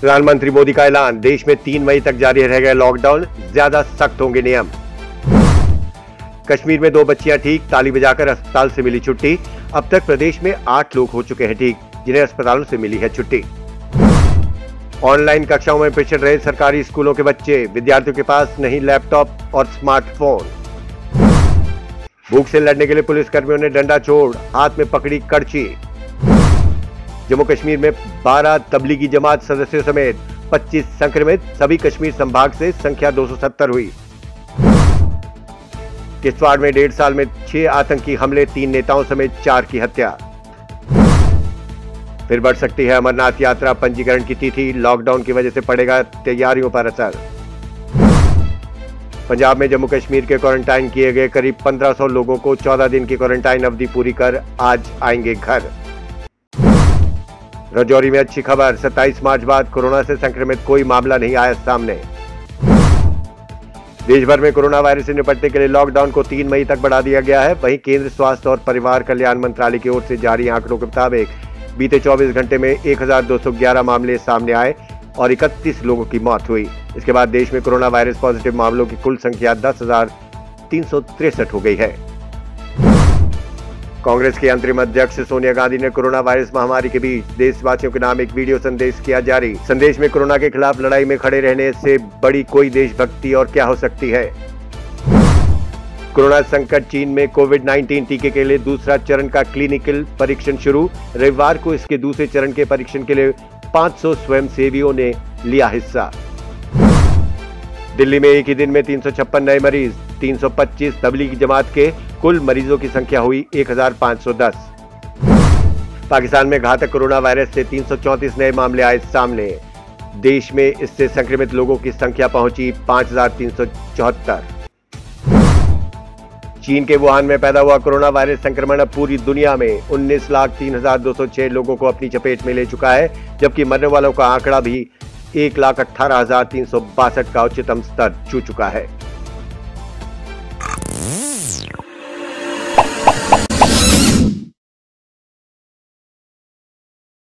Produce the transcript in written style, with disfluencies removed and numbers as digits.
प्रधानमंत्री मोदी का ऐलान, देश में 3 मई तक जारी रहेगा लॉकडाउन, ज्यादा सख्त होंगे नियम। कश्मीर में 2 बच्चियां ठीक, ताली बजाकर अस्पताल से मिली छुट्टी। अब तक प्रदेश में 8 लोग हो चुके हैं ठीक, जिन्हें अस्पतालों से मिली है छुट्टी। ऑनलाइन कक्षाओं में पिछड़ रहे सरकारी स्कूलों के बच्चे, विद्यार्थियों के पास नहीं लैपटॉप और स्मार्टफोन। भूख से लड़ने के लिए पुलिसकर्मियों ने डंडा छोड़ हाथ में पकड़ी कड़छी। जम्मू कश्मीर में 12 तबलीगी जमात सदस्यों समेत 25 संक्रमित, सभी कश्मीर संभाग से संख्या 270 हुई। किश्तवाड़ में 1.5 साल में 6 आतंकी हमले, 3 नेताओं समेत 4 की हत्या। फिर बढ़ सकती है अमरनाथ यात्रा पंजीकरण की तिथि, लॉकडाउन की वजह से पड़ेगा तैयारियों पर असर। पंजाब में जम्मू कश्मीर के क्वारंटाइन किए गए करीब 1500 लोगों को 14 दिन की क्वारंटाइन अवधि पूरी कर आज आएंगे घर। राजौरी में अच्छी खबर, 27 मार्च बाद कोरोना से संक्रमित कोई मामला नहीं आया सामने। देश भर में कोरोना वायरस से निपटने के लिए लॉकडाउन को 3 मई तक बढ़ा दिया गया है। वहीं केंद्र स्वास्थ्य और परिवार कल्याण मंत्रालय की ओर से जारी आंकड़ों के मुताबिक बीते 24 घंटे में 1211 मामले सामने आए और 31 लोगों की मौत हुई। इसके बाद देश में कोरोना वायरस पॉजिटिव मामलों की कुल संख्या 10,363 हो गई है। कांग्रेस के अंतरिम अध्यक्ष सोनिया गांधी ने कोरोना वायरस महामारी के बीच देशवासियों के नाम एक वीडियो संदेश किया जारी। संदेश में कोरोना के खिलाफ लड़ाई में खड़े रहने से बड़ी कोई देशभक्ति और क्या हो सकती है। कोरोना संकट, चीन में कोविड-19 टीके के लिए दूसरा चरण का क्लिनिकल परीक्षण शुरू। रविवार को इसके दूसरे चरण के परीक्षण के लिए 500 स्वयंसेवियों ने लिया हिस्सा। दिल्ली में एक ही दिन में 356 नए मरीज, 325 तबलीगी जमात के, कुल मरीजों की संख्या हुई 1510। पाकिस्तान में घातक कोरोना वायरस से 334 नए मामले आए सामने। देश में इससे संक्रमित लोगों की संख्या पहुंची 5374। चीन के वुहान में पैदा हुआ कोरोना वायरस संक्रमण अब पूरी दुनिया में 19,03,206 लोगों को अपनी चपेट में ले चुका है, जबकि मरने वालों का आंकड़ा भी 1,18,362 का उच्चतम स्तर छू चुका है।